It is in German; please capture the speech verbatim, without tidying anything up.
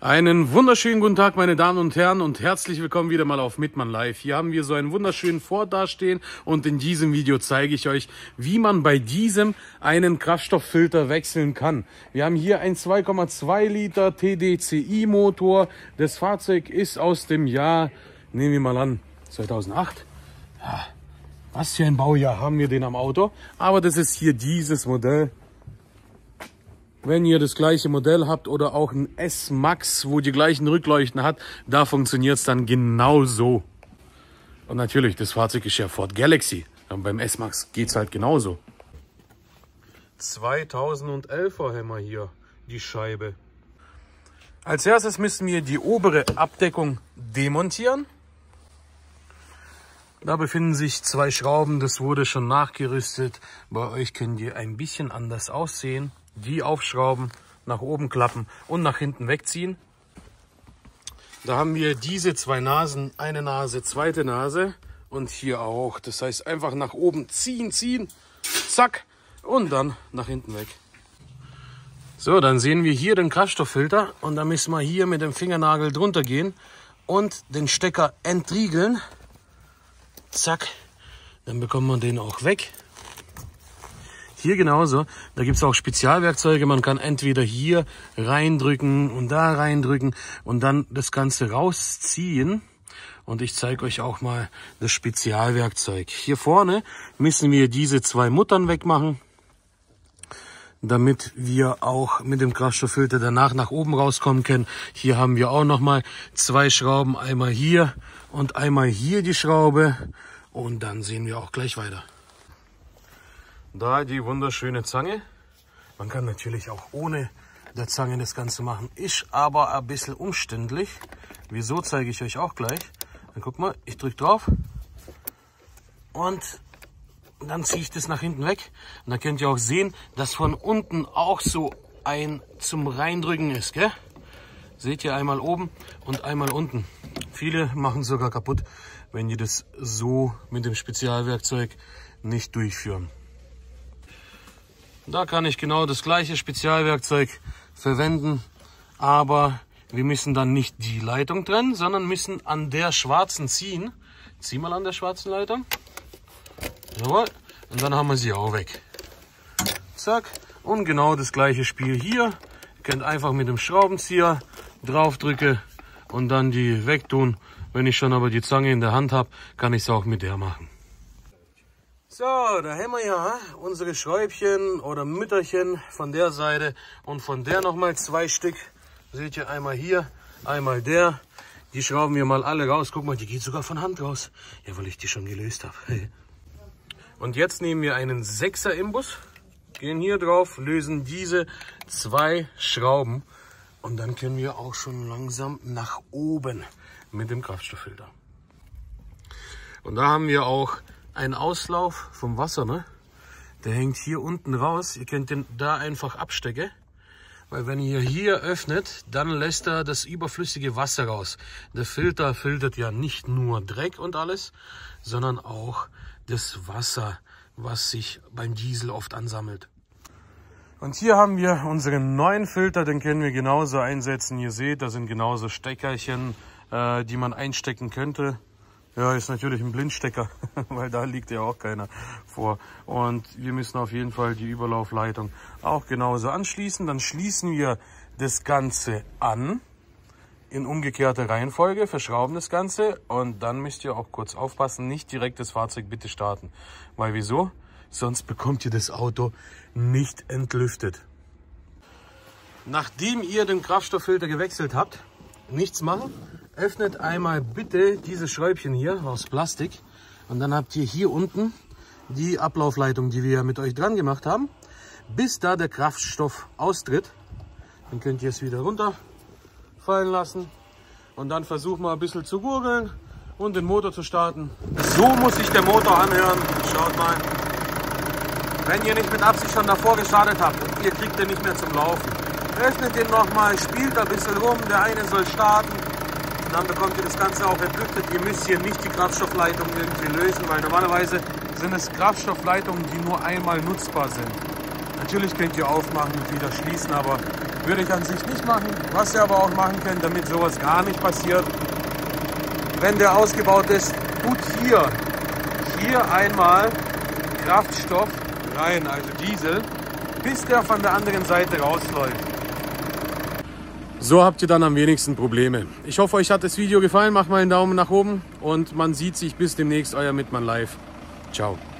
Einen wunderschönen guten Tag, meine Damen und Herren, und herzlich willkommen wieder mal auf Mitmann Live. Hier haben wir so einen wunderschönen Ford dastehen und in diesem Video zeige ich euch, wie man bei diesem einen Kraftstofffilter wechseln kann. Wir haben hier einen zwei Komma zwei Liter T D C I Motor. Das Fahrzeug ist aus dem Jahr, nehmen wir mal an, zweitausendacht. Ja, was für ein Baujahr haben wir den am Auto? Aber das ist hier dieses Modell. Wenn ihr das gleiche Modell habt oder auch ein S-Max, wo die gleichen Rückleuchten hat, da funktioniert es dann genauso. Und natürlich, das Fahrzeug ist ja Ford Galaxy. Und beim S-Max geht es halt genauso. zweitausendelfer haben wir hier die Scheibe. Als erstes müssen wir die obere Abdeckung demontieren. Da befinden sich zwei Schrauben, das wurde schon nachgerüstet. Bei euch können die ein bisschen anders aussehen. Die aufschrauben, nach oben klappen und nach hinten wegziehen. Da haben wir diese zwei Nasen, eine Nase, zweite Nase und hier auch. Das heißt einfach nach oben ziehen, ziehen, zack und dann nach hinten weg. So, dann sehen wir hier den Kraftstofffilter und da müssen wir hier mit dem Fingernagel drunter gehen und den Stecker entriegeln. Zack, dann bekommt man den auch weg. Hier genauso, da gibt es auch Spezialwerkzeuge, man kann entweder hier reindrücken und da reindrücken und dann das Ganze rausziehen. Und ich zeige euch auch mal das Spezialwerkzeug. Hier vorne müssen wir diese zwei Muttern wegmachen, damit wir auch mit dem Kraftstofffilter danach nach oben rauskommen können. Hier haben wir auch nochmal zwei Schrauben, einmal hier und einmal hier die Schraube und dann sehen wir auch gleich weiter. Da die wunderschöne Zange. Man kann natürlich auch ohne der Zange das Ganze machen. Ist aber ein bisschen umständlich. Wieso, zeige ich euch auch gleich. Dann guck mal, ich drücke drauf. Und dann ziehe ich das nach hinten weg. Und dann könnt ihr auch sehen, dass von unten auch so ein zum Reindrücken ist. Gell? Seht ihr einmal oben und einmal unten. Viele machen sogar kaputt, wenn die das so mit dem Spezialwerkzeug nicht durchführen. Da kann ich genau das gleiche Spezialwerkzeug verwenden, aber wir müssen dann nicht die Leitung trennen, sondern müssen an der schwarzen ziehen. Zieh mal an der schwarzen Leitung. Jawohl. Und dann haben wir sie auch weg. Zack. Und genau das gleiche Spiel hier. Ihr könnt einfach mit dem Schraubenzieher draufdrücken und dann die wegtun. Wenn ich schon aber die Zange in der Hand habe, kann ich es auch mit der machen. So, da haben wir ja unsere Schräubchen oder Mütterchen von der Seite und von der nochmal zwei Stück. Seht ihr, einmal hier, einmal der. Die schrauben wir mal alle raus. Guck mal, die geht sogar von Hand raus. Ja, weil ich die schon gelöst habe. Und jetzt nehmen wir einen sechser Imbus, gehen hier drauf, lösen diese zwei Schrauben und dann können wir auch schon langsam nach oben mit dem Kraftstofffilter. Und da haben wir auch ein Auslauf vom Wasser, ne? Der hängt hier unten raus. Ihr könnt den da einfach abstecken, weil wenn ihr hier öffnet, dann lässt er das überflüssige Wasser raus. Der Filter filtert ja nicht nur Dreck und alles, sondern auch das Wasser, was sich beim Diesel oft ansammelt. Und hier haben wir unseren neuen Filter, den können wir genauso einsetzen. Ihr seht, da sind genauso Steckerchen, äh, die man einstecken könnte. Ja, ist natürlich ein Blindstecker, weil da liegt ja auch keiner vor. Und wir müssen auf jeden Fall die Überlaufleitung auch genauso anschließen. Dann schließen wir das Ganze an in umgekehrter Reihenfolge, verschrauben das Ganze und dann müsst ihr auch kurz aufpassen, nicht direkt das Fahrzeug bitte starten. Weil wieso? Sonst bekommt ihr das Auto nicht entlüftet. Nachdem ihr den Kraftstofffilter gewechselt habt, nichts machen. Öffnet einmal bitte diese Schräubchen hier aus Plastik und dann habt ihr hier unten die Ablaufleitung, die wir mit euch dran gemacht haben, bis da der Kraftstoff austritt. Dann könnt ihr es wieder runterfallen lassen und dann versuchen wir ein bisschen zu gurgeln und den Motor zu starten. So muss sich der Motor anhören. Schaut mal. Wenn ihr nicht mit Absicht schon davor gestartet habt und ihr kriegt den nicht mehr zum Laufen, öffnet den nochmal, spielt ein bisschen rum, der eine soll starten. Dann bekommt ihr das Ganze auch entlüftet. Ihr müsst hier nicht die Kraftstoffleitung irgendwie lösen, weil normalerweise sind es Kraftstoffleitungen, die nur einmal nutzbar sind. Natürlich könnt ihr aufmachen und wieder schließen, aber Würde ich an sich nicht machen. Was ihr aber auch machen könnt, damit sowas gar nicht passiert, wenn der ausgebaut ist, tut hier, hier einmal Kraftstoff rein, also Diesel, bis der von der anderen Seite rausläuft. So habt ihr dann am wenigsten Probleme. Ich hoffe, euch hat das Video gefallen. Macht mal einen Daumen nach oben und man sieht sich bis demnächst. Euer Mittmann live. Ciao.